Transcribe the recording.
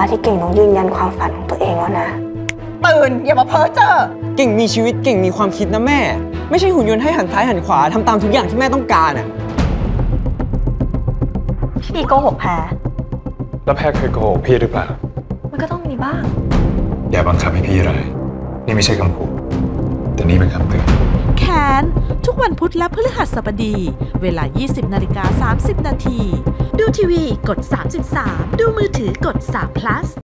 ที่เก่งต้องยืนยันความฝันของตัวเองแล้วนะตื่นอย่ามาเพ้อเจ้อเก่งมีชีวิตเก่งมีความคิดนะแม่ไม่ใช่หุ่นยนต์ให้หันซ้ายหันขวาทำตามทุกอย่างที่แม่ต้องการอ่ะพี่โกหกแพรแล้วแพรเคยโกหกพี่หรือเปล่ามันก็ต้องมีบ้างอย่าบังคับให้พี่อะไรนี่ไม่ใช่คำพูดแต่นี่เป็นคำเตือนแค้นทุกวันพุธและพฤหัสบดีเวลา 20:30 น.ดูทีวีกด 33ดูมือถือกด3 plus